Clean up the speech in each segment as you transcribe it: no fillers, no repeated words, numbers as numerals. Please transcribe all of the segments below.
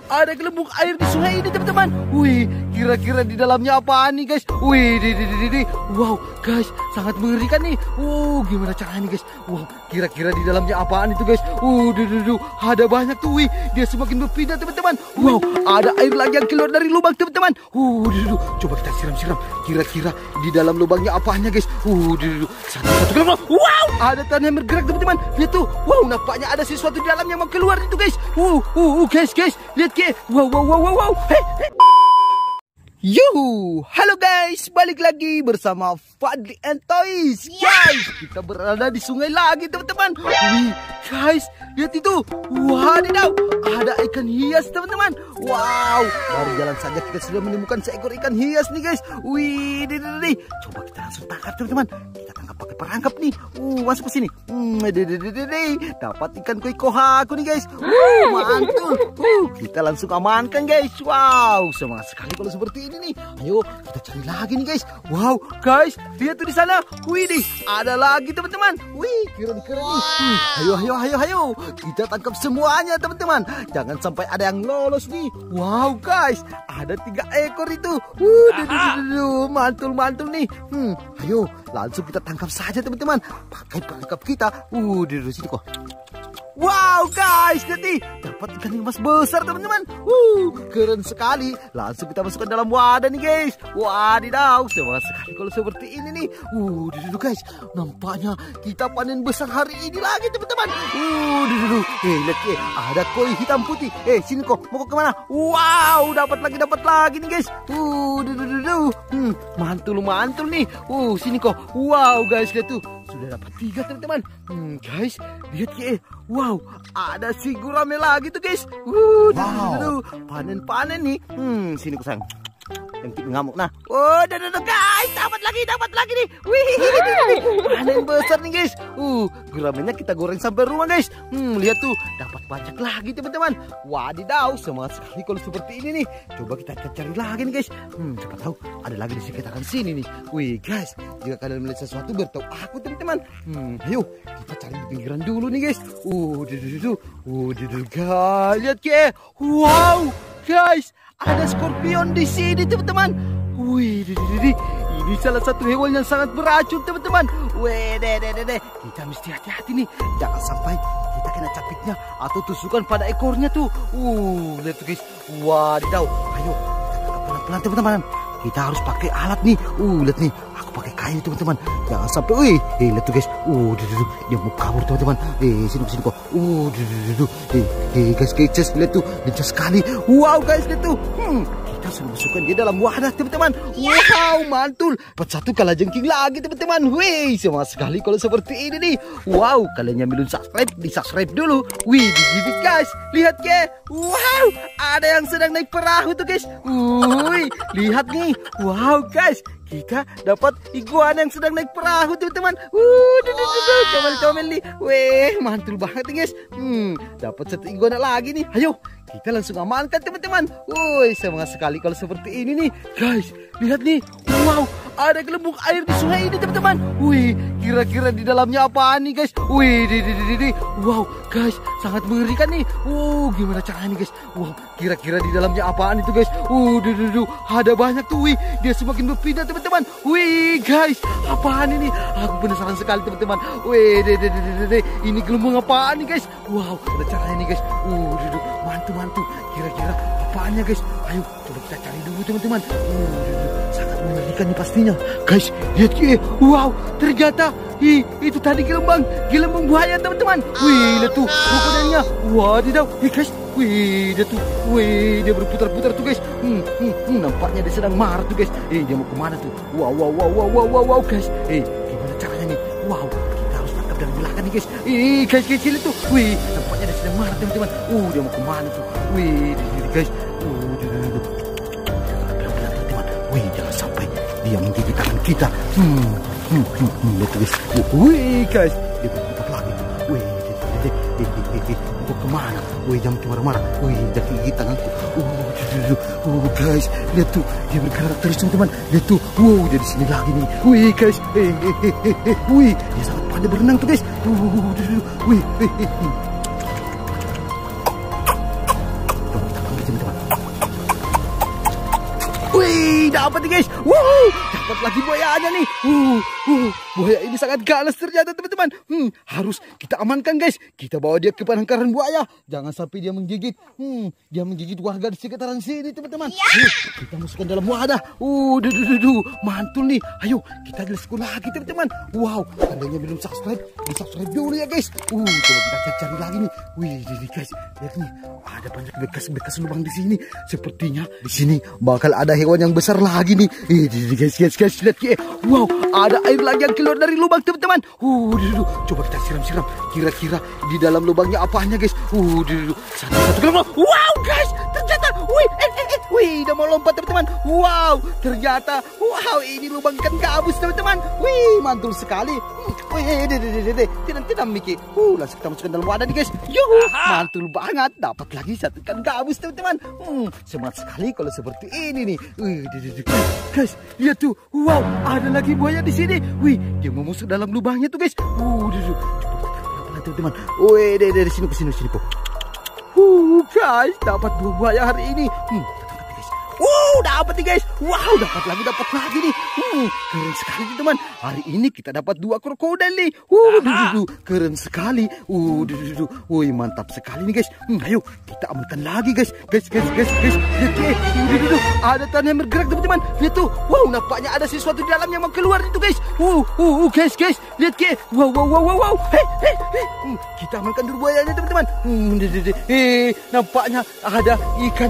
ada gelembung air di sungai ini teman-teman. Wih, kira-kira di dalamnya apaan nih guys? Wih, wow guys, sangat mengerikan nih. Gimana caranya guys? Wow, kira-kira di dalamnya apaan itu guys? Ada banyak tuh. Wih, dia semakin berpindah teman-teman. Wow, ada air lagi yang keluar dari lubang teman-teman. Coba kita siram-siram. Kira-kira di dalam lubangnya apanya guys? Satu gelembung. Wow, ada tanah yang bergerak teman-teman. Lihat tuh. Wow, nampaknya ada sesuatu di dalam yang mau keluar itu guys. Guys, lihat guys. Wow. Hey. Halo guys, balik lagi bersama Fadli and Toys. Guys, kita berada di sungai lagi teman-teman. Wih, guys, lihat itu. Wadidaw, ada ikan hias teman-teman. Wow, baru jalan saja kita sudah menemukan seekor ikan hias nih guys. Wih, coba kita langsung tangkap teman-teman. Kita tangkap pakai perangkap nih. Masuk ke sini. Dapat ikan koi koha aku nih guys. Mantul. Kita langsung amankan guys. Wow, semangat sekali kalau seperti ini nih. Ayo kita cari lagi nih guys. Wow guys, lihat tuh di sana. Wih nih, ada lagi teman-teman. Wih, keren-keren nih. Ayo. Kita tangkap semuanya teman-teman. Jangan sampai ada yang lolos nih. Wow guys, ada 3 ekor itu. Mantul nih. Ayo langsung kita tangkap saja teman-teman. Pakai perangkap kita. Di sini kok. Wow guys, lihat nih, dapat ikan emas besar teman-teman. Keren sekali. Langsung kita masukkan dalam wadah nih guys. Wadidaw, semangat sekali kalau seperti ini nih. Guys, nampaknya kita panen besar hari ini lagi teman-teman. Lihat ada koi hitam putih. Sini kok, mau ke mana? Wow, dapat lagi nih guys. Mantul nih. Sini kok. Wow guys, lihat tuh. Sudah dapat 3 teman-teman. Guys, lihat wow, ada si gurame lagi tuh guys. Panen nih. Sini ku sayang. Yang ngamuk nah. Guys, dapat lagi nih. Wih, panen besar nih guys. Guramenya kita goreng sampai rumah guys. Lihat tuh, dapat banyak lagi teman-teman. Wadidaw, semangat sekali kalau seperti ini nih. Coba kita cari lagi nih guys. Coba tahu ada lagi di sekitaran sini nih. Wih guys, jika kalian melihat sesuatu beritahu aku teman-teman. Ayo kita cari di pinggiran dulu nih guys. Guys, lihat wow guys, ada skorpion di sini teman-teman. Wih, ini salah satu hewan yang sangat beracun teman-teman. Kita mesti hati-hati nih, jangan sampai kita kena capitnya atau tusukan pada ekornya tuh. Lihat tuh guys. Wadidaw. Ayo kita tangkap pelan-pelan teman-teman. Kita harus pakai alat nih. Lihat nih, aku pakai kayu teman-teman. Jangan sampai. Lihat tuh guys. Dia mau kabur teman-teman. Sini kok. Guys, lihat tuh, lincah sekali. Wow guys, lihat tuh. Kita sudah masukkan dia dalam wadah teman-teman. Wow, mantul. Dapat 1 kalajengking lagi teman-teman. Wih, semangat sekali kalau seperti ini nih. Wow, kalian yang belum subscribe, di subscribe dulu. Wih, guys, lihat wow, ada yang sedang naik perahu tuh guys. Wih, lihat nih. Wow guys, kita dapat iguana yang sedang naik perahu teman-teman. Comel nih. Wih, mantul banget nih guys. Dapat 1 iguana lagi nih. Ayo kita langsung amankan teman-teman. Woi, semangat sekali kalau seperti ini nih. Guys, lihat nih. Wow, ada gelembung air di sungai ini teman-teman. Wih, kira-kira di dalamnya apaan nih guys? Wih, wow guys, sangat mengerikan nih. Gimana caranya guys? Wow, kira-kira di dalamnya apaan itu guys? Ada banyak tuh. Wih, dia semakin berpindah teman-teman. Wih guys, apaan ini? Aku penasaran sekali teman-teman. Wih, ini gelembung apaan nih guys? Wow, ada caranya nih guys. Mantu, kira-kira apaannya guys? Ayo coba kita cari dulu teman-teman. Sangat mengerikan nih pastinya. Guys, lihat wow, ternyata itu tadi gelembung buaya teman-teman. Wih, lihat tuh krokodilnya. Wadidaw, guys. Wih, dia tuh. Wih, dia berputar-putar tuh guys. Nampaknya dia sedang marah tuh guys. Dia mau kemana tuh? Wow guys. Gimana caranya nih? Wow, kita harus tangkap dari belakang nih guys. Guys, lihat tuh. Wih, nampaknya dia sedang marah teman-teman. Dia mau kemana tuh? Wih, guys. Pelan-pelan teman-teman. Wih, jangan sampai dia menggigit tangan kita. Lihat tuh guys. Wih guys, dia berputar lagi. Wih, mau kemana? Wih, jangan marah-marah. Wih, dia gigit tanganku. Guys, lihat tuh, dia bergerak terus teman-teman. Lihat tuh, wow, dia di sini lagi nih. Wih guys, wih, dia sangat pandai berenang tuh guys. Wih, dapat nih guys. Dapat lagi buayanya nih. Buaya ini sangat ganas ternyata teman-teman. Harus kita amankan guys. Kita bawa dia ke penangkaran buaya. Jangan sampai dia menggigit. Dia menggigit warga di sekitaran sini teman-teman. Kita masukkan dalam wadah. Mantul nih. Ayo kita jelaskan lagi teman-teman. Wow, kalian yang belum subscribe, di-subscribe dulu ya guys. Coba kita cari lagi nih. Wih, guys, lihat nih. Ada banyak bekas-bekas lubang di sini. Sepertinya di sini bakal ada hewan yang besar lagi nih. Guys, lihat ya. Wow, ada air lagi yang keluar dari lubang teman-teman. Coba kita siram-siram. Kira-kira di dalam lubangnya apanya guys. Satu keluar. Wow guys, ternyata. Wih, udah mau lompat teman-teman. Wow, ternyata. Wow, ini lubang ikan gabus teman-teman. Wih, mantul sekali. Wih, tidak Miki. Langsung kita masukkan dalam wadah nih guys. Mantul banget. Dapat lagi satu ikan gabus teman-teman. Semangat sekali kalau seperti ini nih. Guys, lihat tuh. Wow, ada lagi buaya di sini. Wih, dia mau masuk dalam lubangnya tuh guys. Coba teman-teman. Wih, dari sini ke sini kok. Guys, dapat 2 buaya hari ini. Dapat nih guys. Wow, dapat lagi nih. Keren sekali teman. Hari ini kita dapat 2 krokodil nih. Keren sekali. Wih, mantap sekali nih guys. Ayo kita amankan lagi guys. Guys. Lihat. Ada tanah yang bergerak teman-teman. Lihat tuh. Wow, nampaknya ada sesuatu di dalam yang mau keluar itu guys. Guys. Lihat ke. Wow. Hey. Kita amankan dulu buayanya teman-teman. Nampaknya ada ikan.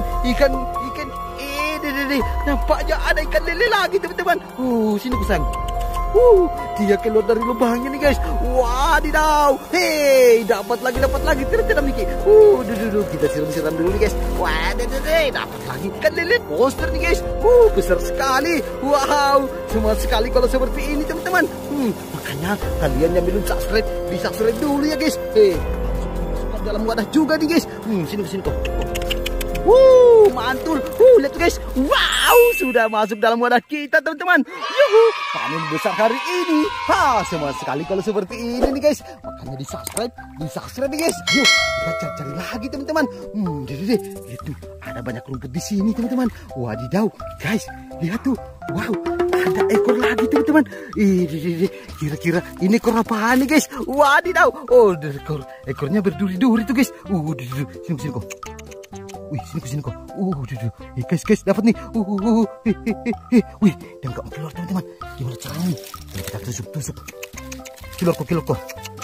Nampaknya ada ikan lele lagi teman-teman. Sini kusang. Dia keluar dari lubangnya nih guys. Wadidaw. Hey, dapat lagi. Tidak Miki. Kita siram dulu nih guys. Dapat lagi ikan lele monster nih guys. Besar sekali. Wow, semangat sekali kalau seperti ini teman-teman. Makanya kalian yang belum subscribe, di-subscribe dulu ya guys. Masukkan dalam wadah juga nih guys. Sini kok. Mantul. Lihat tuh guys. Wow, sudah masuk dalam wadah kita teman-teman. Panen besar hari ini. Semangat sekali kalau seperti ini nih guys. Makanya di-subscribe nih guys. Yuk, kita cari lagi teman-teman. Lihat tuh, ada banyak rumput di sini teman-teman. Wadidaw, guys, lihat tuh. Wow, ada ekor lagi teman-teman. Kira-kira ini ekor apaan nih guys? Wadidaw. Ekornya berduri-duri tuh guys. Sini kok. Wih, sini kok. Guys, dapat nih. Wih, dia nggak mau keluar teman-teman. Gimana caranya nih? Kita tusuk. Keluar kok.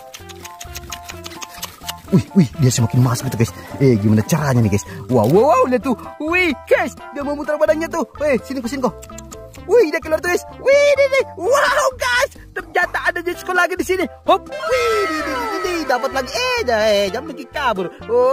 Wih, dia semakin masuk gitu guys. Gimana caranya nih guys? Wow, lihat tuh. Wih, guys, dia mau muter badannya tuh. Sini kok. Wih, dia keluar tuh guys. Wih, wow guys, ternyata ada Jesco lagi di sini. Hop, wih, dapat lagi. Jangan pergi kabur.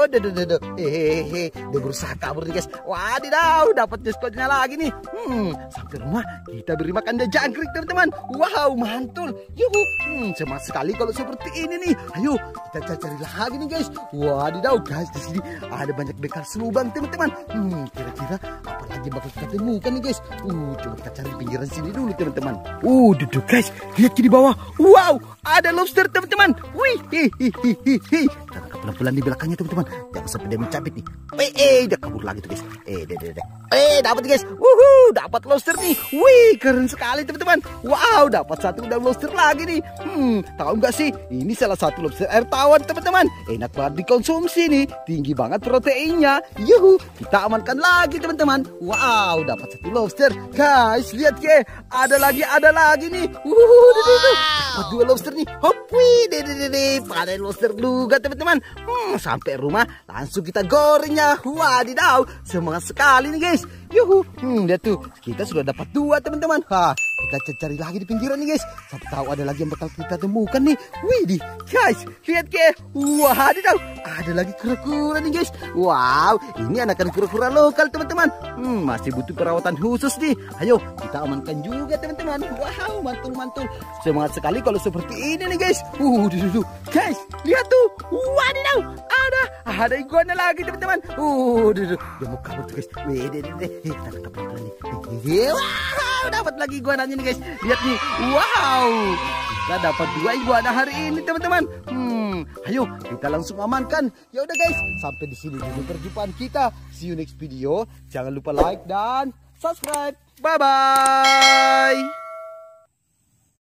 Dia berusaha kabur nih guys. Wadidaw, dapat Jesco-nya lagi nih. Sampai rumah kita beri makan dia jangkrik teman-teman. Wow, mantul. Semangat sekali kalau seperti ini nih. Ayo kita cari lagi nih guys. Wadidaw guys, di sini ada banyak bekas lubang teman-teman. Kira-kira apa lagi bakal kita temukan nih guys. Coba kita cari pinggiran sini dulu teman-teman. Duduk guys, lihat di bawah. Wow, ada lobster teman-teman. Wih, kita tangkap pelan-pelan di belakangnya teman-teman. Jangan sampai dia mencabik nih. Dia kabur lagi tuh guys. Dapat guys. Dapat lobster nih. Wih, keren sekali teman-teman. Wow, dapat satu udang lobster lagi nih. Tahu nggak sih? Ini salah satu lobster air tawar teman-teman. Enak banget dikonsumsi nih. Tinggi banget proteinnya. Kita amankan lagi teman-teman. Wow, dapat satu lobster. Guys, lihat ke. Ada lagi nih. Dapat 2 lobster nih. Hop, wih, panen lobster juga teman-teman. Sampai rumah langsung kita gorengnya. Wadidaw, semangat sekali nih guys. Lihat tuh, kita sudah dapat 2 teman-teman. Kita cari lagi di pinggiran nih guys. Siapa tahu ada lagi yang bakal kita temukan nih. Wih, guys, lihat ke. Wadidaw, ada lagi kura-kura nih guys. Wow, ini anakan kura-kura lokal teman-teman. Masih butuh perawatan khusus nih. Ayo kita amankan juga teman-teman. Wow, mantul. Semangat sekali kalau seperti ini nih guys. Guys, lihat tuh. Wadidaw, ada iguana lagi teman-teman. Dia mau kabur tuh guys. Kita tangkap pelan-pelan nih. Wow, dapat lagi iguananya nih guys. Lihat nih. Wow, kita dapat 2 iguana hari ini teman-teman. Ayo kita langsung amankan. Ya udah guys, sampai di sini dulu perjumpaan kita. See you next video. Jangan lupa like dan subscribe. Bye-bye.